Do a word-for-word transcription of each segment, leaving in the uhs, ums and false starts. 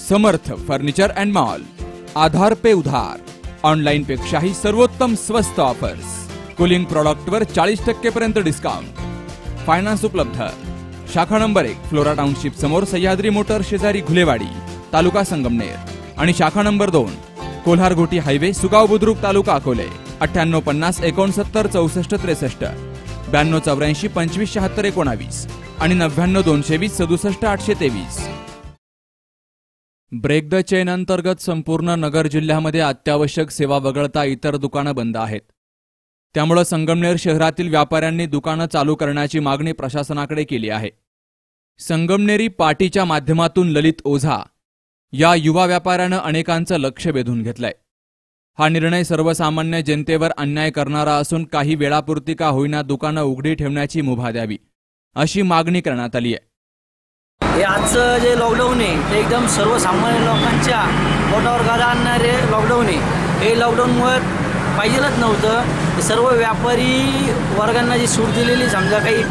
Samarth furniture and mall, Aadhaar पे उधार, online पेक्षाही सर्वोत्तम स्वस्त ऑफर्स, कूलिंग प्रॉडक्ट वर चाळीस टक्के पर्यंत डिस्काउंट, फायनान्स उपलब्ध। शाखा नंबर एक फ्लोरा टाउनशिप समोर सह्याद्री मोटर शेजारी घुलेवाडी तालुका संगमनेर आणि शाखा नंबर दोन कोल्हार घोटी हायवे सुगाव बुद्रुक तालुका अकोले अठ्ठ्याण्णव पन्नास एकोणसत्तर चौसष्ट त्रेसष्ट ब्याण्णव चौऱ्याऐंशी पंचवीस शहात्तर एकोणावीस आणि नव्याण्णव दोनशे वीस सदुसष्ट आठशे तेवीस। ब्रेक द चेन अंतर्गत संपूर्ण नगर जिल्ह्यामध्ये अत्यावश्यक सेवा वगळता इतर दुकानं बंद आहेत। त्यामुळे संगमनेर शहरातील व्यापाऱ्यांनी दुकानं चालू करण्याची मागणी प्रशासनाकडे केली आहे। संगमनेरी पाटीच्या माध्यमातून ललित ओझा या युवा व्यापाऱ्यानं अनेकांचं लक्ष वेधून घेतलंय। हा निर्णय सर्वसामान्य जनतेवर अन्याय करणारा असून काही वेळापुरती का होईना दुकानं उघडी ठेवण्याची मुभा द्यावी अशी मागणी करण्यात आली आहे। हे आजचं जे लॉकडाऊन आहे ते एकदम सर्वसामान्य लोकांच्या पोटावर गादा आणणारे लॉकडाऊन आहे। हे लॉकडाऊनमुळे पाहिजेलच नव्हतं। सर्व व्यापारी वर्गांना जी सूट दिलेली, समजा काही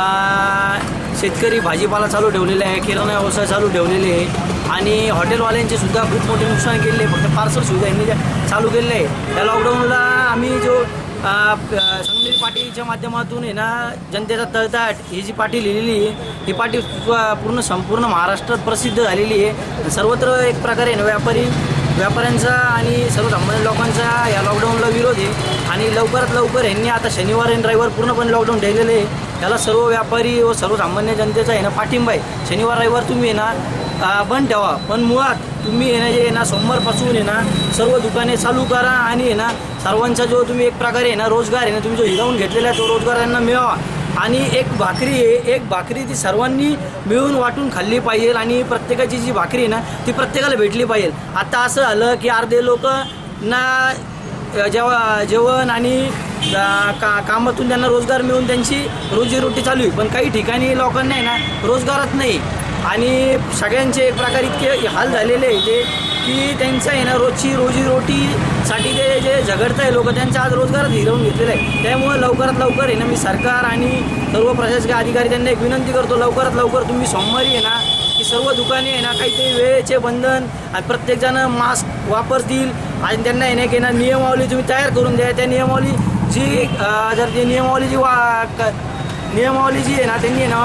शेतकरी भाजीपाला चालू ठेवलेला आहे, किराणा व्यवसाय चालू ठेवलेले आहे आणि हॉटेलवाल्यांचे सुद्धा खूप मोठे नुकसान केले, फक्त पार्सल सुविधा यांनी चालू केलेलं आहे। त्या लॉकडाऊनला आम्ही जो संगमनेरी पाटीच्या माध्यमातून आहे ना जनतेचा तळताट ही जी पाटी लिहिलेली आहे ही पाटी पूर्ण संपूर्ण महाराष्ट्रात प्रसिद्ध झालेली आहे। सर्वत्र एक प्रकारे व्यापारी व्यापाऱ्यांचा आणि सर्वसामान्य लोकांचा या लॉकडाऊनला विरोध आहे आणि लवकरात लवकर यांनी आता शनिवार आणि रविवार पूर्णपणे लॉकडाऊन ठेवलेले आहे। त्याला सर्व व्यापारी व सर्वसामान्य जनतेचा आहे ना पाठिंबा आहे। शनिवार रविवार तुम्ही आहे ना बंद ठेवा, पण मुळात तुम्ही आहे ना जे आहे ना सोमवारपासून आहे ना सर्व दुकाने चालू करा आणि आहे ना सर्वांचा जो तुम्ही एक प्रकारे आहे ना रोजगार आहे ना तुम्ही जो हिरावून घेतलेला आहे तो रोजगार यांना मिळावा आणि एक भाकरी आहे एक भाकरी ती सर्वांनी मिळून वाटून खाल्ली पाहिजे आणि प्रत्येकाची जी भाकरी आहे ना ती प्रत्येकाला भेटली पाहिजे। आता असं झालं की अर्धे लोक ना जेव्हा जेवण आणि का कामातून त्यांना रोजगार मिळून त्यांची रोजीरोटी चालू आहे, पण काही ठिकाणी लोकांना आहे ना रोजगारच नाही आणि सगळ्यांचे एक प्रकारे इतके हाल झालेले आहे ते की त्यांचं आहे ना रोजची रोजीरोटीसाठी ते जे झगडत आहे लोक त्यांचा आज रोजगारच हिरावून घेतलेला आहे। त्यामुळे लवकरात लवकर आहे ना मी सरकार आणि सर्व प्रशासकीय अधिकारी त्यांना एक विनंती करतो, लवकरात लवकर तुम्ही सोमवारी आहे ना की सर्व दुकाने आहे ना काहीतरी वेळेचे बंधन आणि प्रत्येकजण मास्क वापरतील आणि त्यांना येणे की ना नियमावली तुम्ही तयार करून द्या। त्या नियमावली जी जर ती नियमावली जी वा नियमावली जी आहे ना त्यांनी ना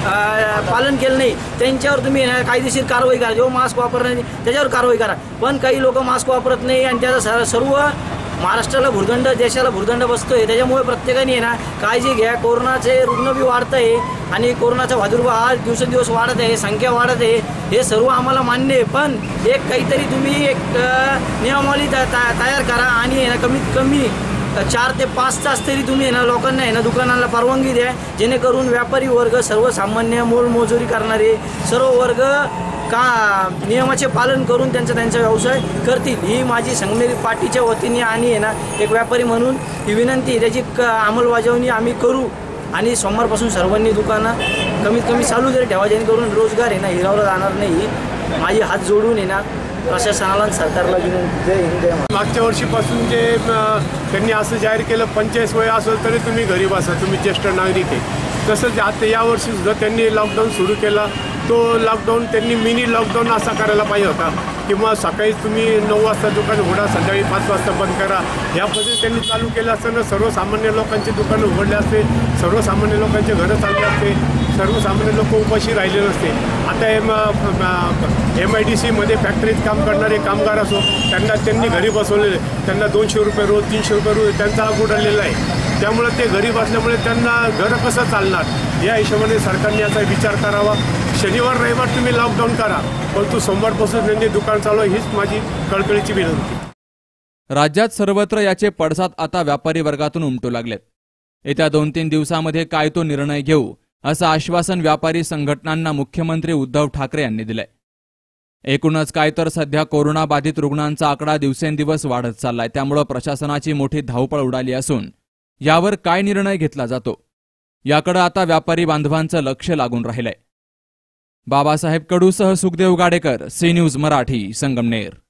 पालन केलं नाही त्यांच्यावर तुम्ही ना कायदेशीर कारवाई करा। जो मास्क वापरणार नाही त्याच्यावर कारवाई करा, पण काही लोक मास्क वापरत नाही आणि त्याचा सर्व महाराष्ट्राला भुर्दंड देशाला भुर्दंड बसतोय। त्याच्यामुळे प्रत्येकाने आहे ना काळजी घ्या। कोरोनाचे रुग्ण बी वाढत आहे आणि कोरोनाचा प्रादुर्भाव आज दिवसेंदिवस वाढत आहे, संख्या वाढत आहे, हे सर्व आम्हाला मान्य आहे, पण एक काहीतरी तुम्ही एक नियमावली तयार करा आणि ना कमीत कमी चार ते पाच तास तरी तुम्ही आहे ना लोकांना आहे ना दुकानाला परवानगी द्या, जेणेकरून व्यापारी वर्ग सर्वसामान्य मोलमजुरी करणारे सर्व वर्ग का नियमाचे पालन करून त्यांचा त्यांचा व्यवसाय करतील। ही माझी संगमनेरी पाटीच्या वतीने आणि आहे ना एक व्यापारी म्हणून ही विनंती त्याची अंमलबजावणी आम्ही करू आणि सोमवारपासून सर्वांनी दुकानं कमीत कमी चालू जरी ठेवा, जेणेकरून रोजगार आहे ना हिरावला जाणार नाही। माझी हात जोडून आहे ना प्रशासनाला आणि सरकारला विनंती। जय हिंद जय महाराष्ट्र। मागच्या वर्षीपासून जे त्यांनी असं जाहीर केलं पंचेचाळीस वय असेल तरी तुम्ही घरी बसा, तुम्ही ज्येष्ठ नागरिक आहे, तसंच आता यावर्षी सुद्धा त्यांनी लॉकडाऊन सुरू केला। तो लॉकडाऊन त्यांनी मिनी लॉकडाऊन असा करायला पाहिजे होता किंवा सकाळी तुम्ही नऊ वाजता दुकान उघडा, संध्याकाळी पाच वाजता बंद करा, या पद्धतीने त्यांनी चालू केलं असताना सर्वसामान्य लोकांची दुकानं उघडले असते, सर्वसामान्य लोकांचे घरं चालले असते, सर्वसामान्य लोक उपाशी राहिले नसते। आता एम एम आय डी सीमध्ये फॅक्टरीत काम करणारे कामगार असो त्यांना त्यांनी घरी बसवलेले, त्यांना दोनशे रुपये रोज तीनशे रुपये रोज त्यांचा आग उडालेला आहे। त्यामुळे ते घरी बसल्यामुळे त्यांना घर कसं चालणार या हिशोबाने सरकारने याचा विचार करावा। शनिवार रविवार तुम्ही लॉकडाऊन करा, परंतु सोमवारपासून त्यांनी दुकान चालवा हीच माझी कळकळीची विनंती। राज्यात सर्वत्र याचे पडसाद आता व्यापारी वर्गातून उमटू लागलेत। येत्या दोन तीन दिवसांमध्ये काय तो निर्णय घेऊ असं आश्वासन व्यापारी संघटनांना मुख्यमंत्री उद्धव ठाकरे यांनी दिलंय। एकूणच काय तर सध्या कोरोना बाधित रुग्णांचा आकडा दिवसेंदिवस वाढत चाललाय, त्यामुळे प्रशासनाची मोठी धावपळ उडाली असून यावर काय निर्णय घेतला जातो याकडे आता व्यापारी बांधवांचं लक्ष लागून राहिलंय। बाबासाहेब कडूसह सुखदेव गाडेकर, सी न्यूज मराठी, संगमनेर।